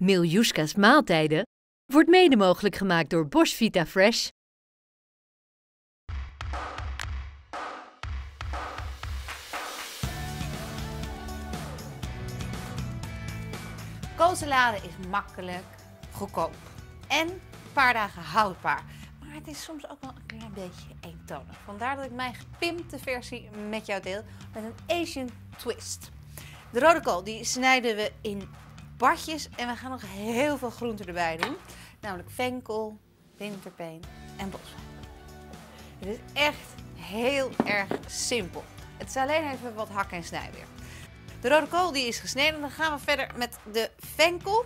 Miljuska's Maaltijden wordt mede mogelijk gemaakt door Bosch Vita Fresh. Koolsalade is makkelijk, goedkoop en een paar dagen houdbaar. Maar het is soms ook wel een klein beetje eentonig. Vandaar dat ik mijn gepimpte versie met jou deel met een Asian twist. De rode kool die snijden we in badjes en we gaan nog heel veel groenten erbij doen. Namelijk venkel, winterpeen en boswijn. Het is echt heel erg simpel. Het is alleen even wat hakken en snijden weer. De rode kool die is gesneden. Dan gaan we verder met de venkel.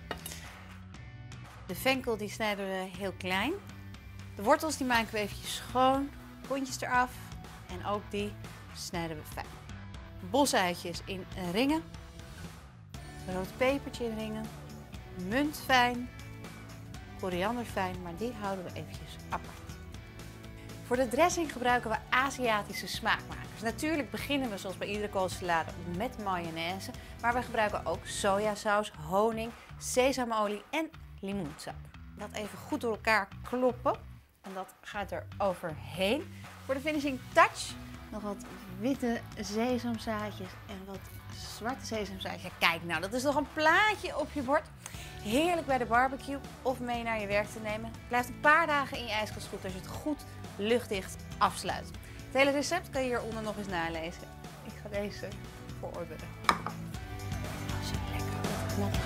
De venkel die snijden we heel klein. De wortels die maken we eventjes schoon. Kontjes eraf. En ook die snijden we fijn. Bosuitjes in ringen. Rood pepertje in ringen. Munt fijn. Koriander fijn, maar die houden we eventjes apart. Voor de dressing gebruiken we Aziatische smaakmakers. Natuurlijk beginnen we zoals bij iedere koolsalade met mayonaise, maar we gebruiken ook sojasaus, honing, sesamolie en limoensap. Dat even goed door elkaar kloppen en dat gaat er overheen. Voor de finishing touch nog wat witte sesamzaadjes en wat zwarte sesamzaadjes. Kijk nou, dat is nog een plaatje op je bord. Heerlijk bij de barbecue of mee naar je werk te nemen. Het blijft een paar dagen in je ijskast goed als je het goed luchtdicht afsluit. Het hele recept kan je hieronder nog eens nalezen. Ik ga deze verorberen. Zo lekker knattig.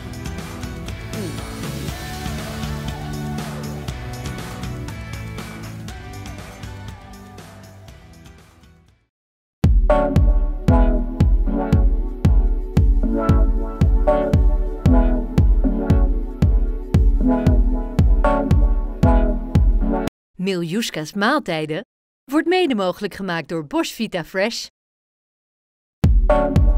Miljuska's Maaltijden wordt mede mogelijk gemaakt door Bosch Vita Fresh.